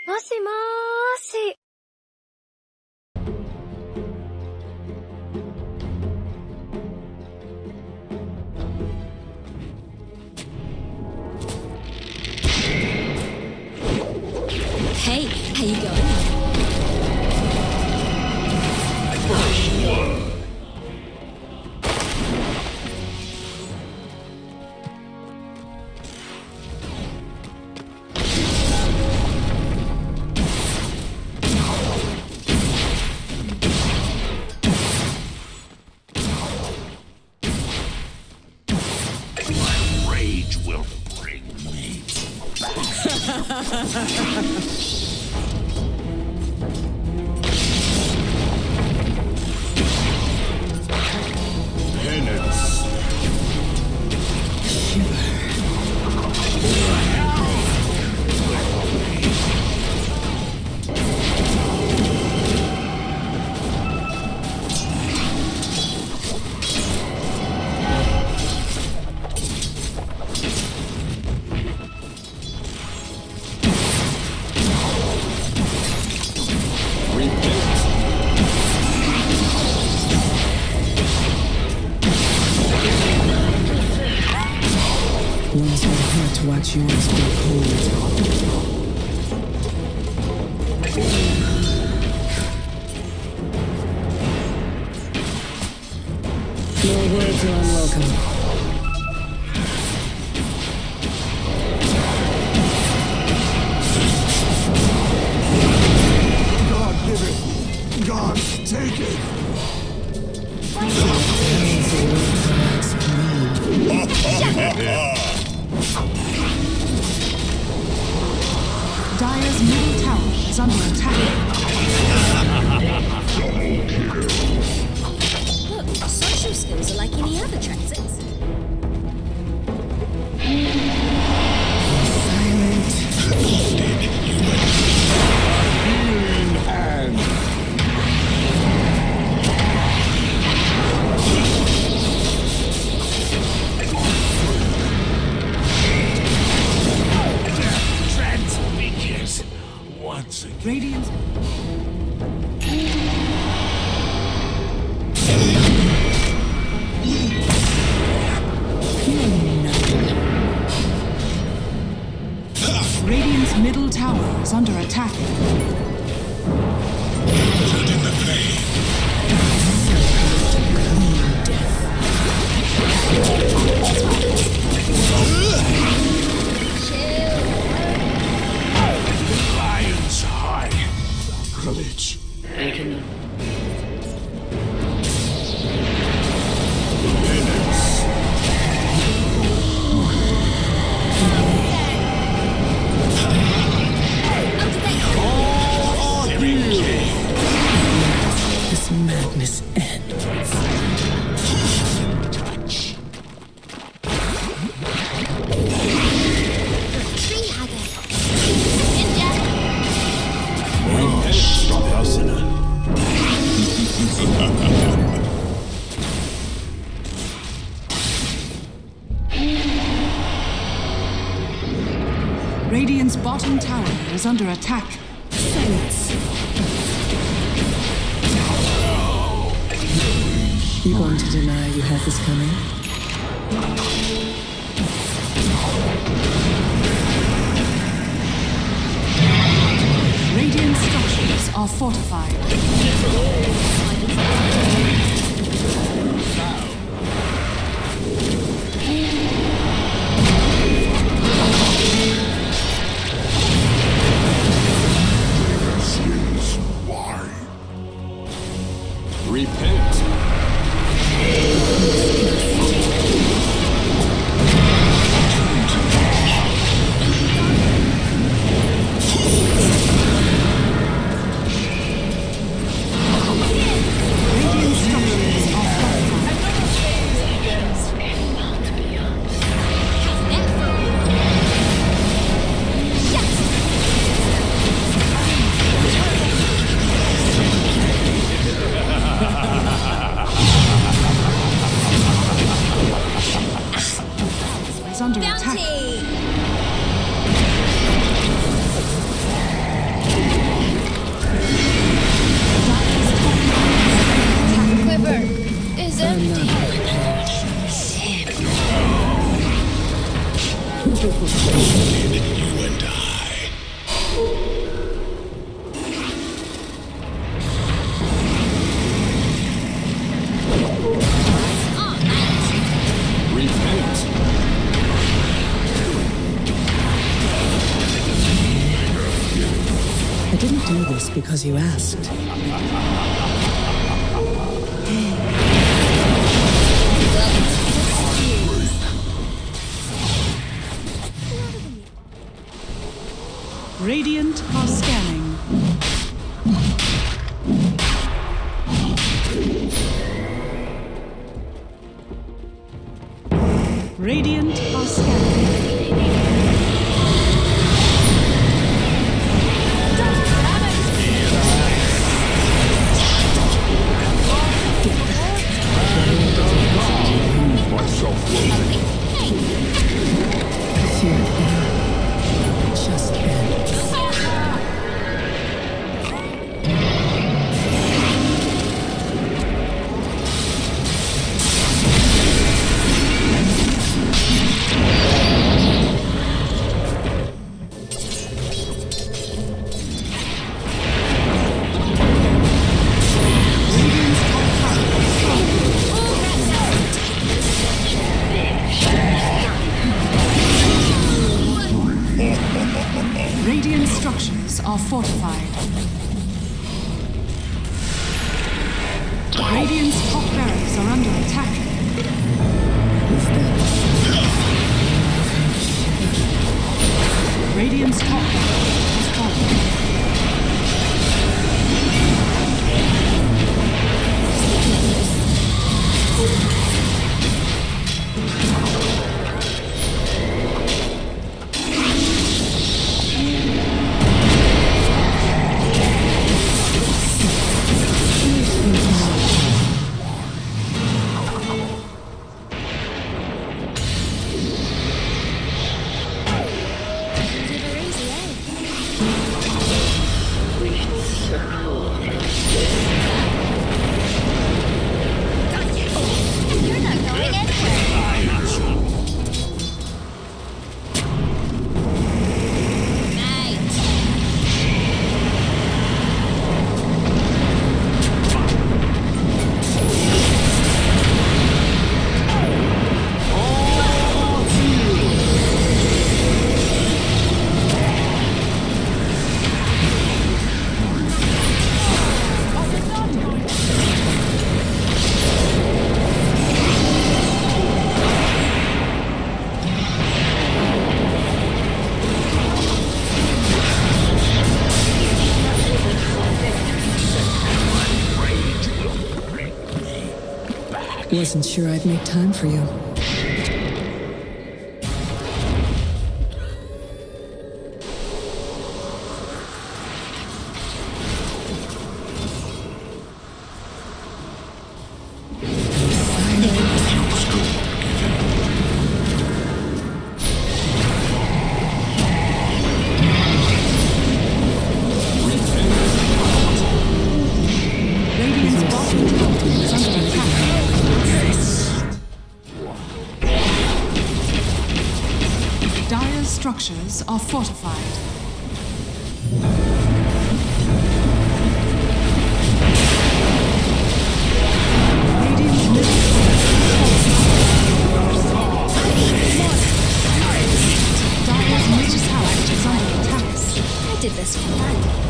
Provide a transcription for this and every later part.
もしもーし。 Hey, how you going? First blood. My rage will bring me. Penance. Warms my heart to watch yours grow cold. Your words are unwelcome. God give it. God take it. Dire's middle tower is under attack. Look, social skills are like any other transits. Healing hand. Trans begins once again. Radiant's Radiant's middle tower is under attack. Blood in the flame. Lion's high. Courage. Penance. All on you. This madness ends. Touch. Tree hugger. Radiant's bottom tower is under attack. You going to deny you had this coming? Radiant structures are fortified. This is why. Repent. didn't do this because you asked. Radiant are scanning. Radiant are scanning. Just ends. Radiant structures are fortified. Radiant's top barracks are under attack. Radiant's top barracks has fallen. Wasn't sure I'd make time for you. Dire's structures are fortified. Radiant's middle Dire's middle tower is under attack. I did this for fun.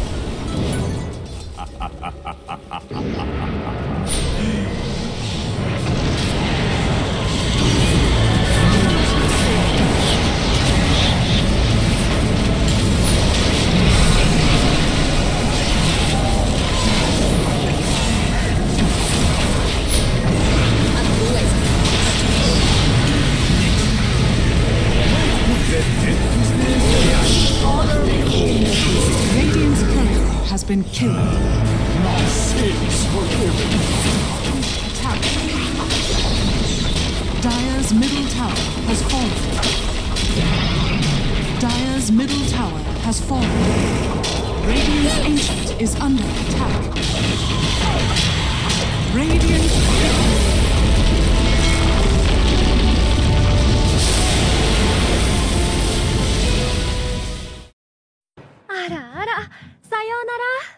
Radiant's courier has been killed. My sins forgiven. Attack. Dire's middle tower has fallen. Dire's middle tower has fallen. Radiant's ancient is under attack. Radiant あらあら、さようなら。